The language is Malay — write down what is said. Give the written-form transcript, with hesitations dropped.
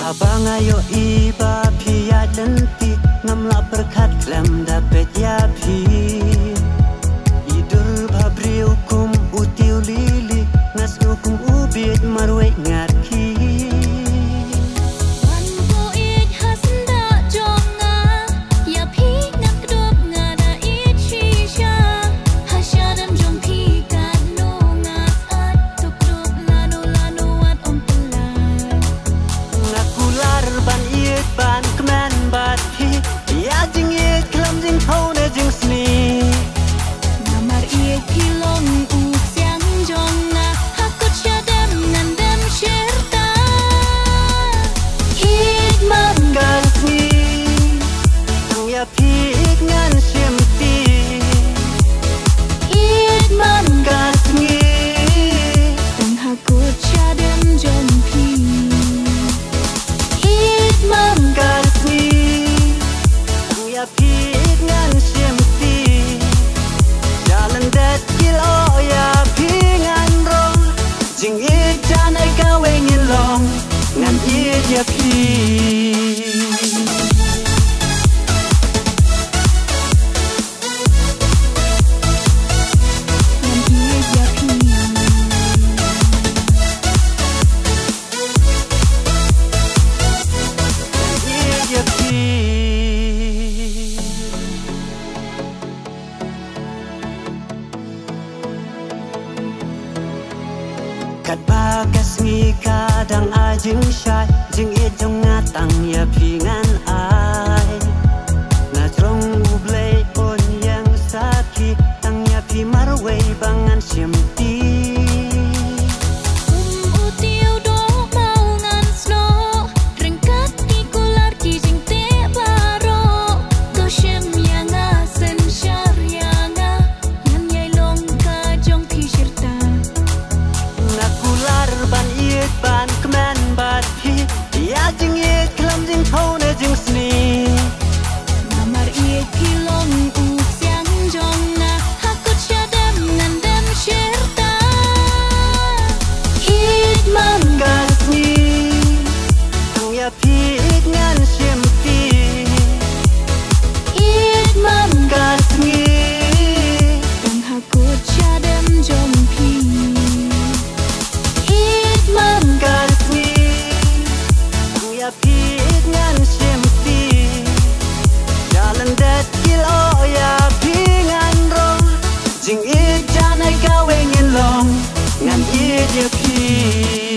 Abang ayo iba pia denti ngamla berkat lem dapet ya pi idul babri hukum utiu lili ngas hukum ubit marwe ngarki ya pi kat bagas ngi kadang ajing syai jing ejong ngatang ya pingan ai ngadrong ublay on yang saki tang ya pi marway bangan syemti jing i janai kawengin long ngan i dia pi